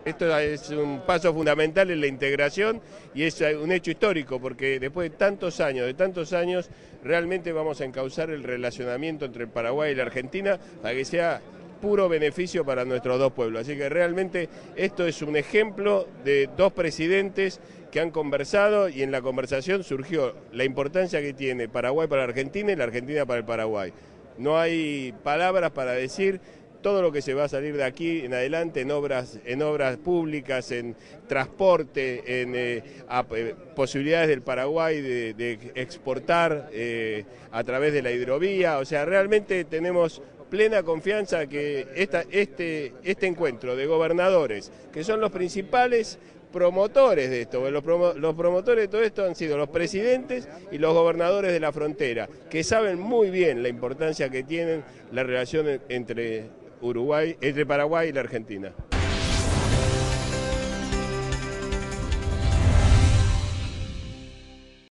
Esto es un paso fundamental en la integración y es un hecho histórico porque después de tantos años, realmente vamos a encauzar el relacionamiento entre el Paraguay y la Argentina para que sea puro beneficio para nuestros dos pueblos. Así que realmente esto es un ejemplo de dos presidentes que han conversado y en la conversación surgió la importancia que tiene Paraguay para la Argentina y la Argentina para el Paraguay. No hay palabras para decir todo lo que se va a salir de aquí en adelante en obras públicas, en transporte, en posibilidades del Paraguay de exportar a través de la hidrovía. O sea, realmente tenemos plena confianza que este encuentro de gobernadores, que son los principales promotores de esto, los promotores de todo esto han sido los presidentes y los gobernadores de la frontera, que saben muy bien la importancia que tienen la relación entre Paraguay y la Argentina.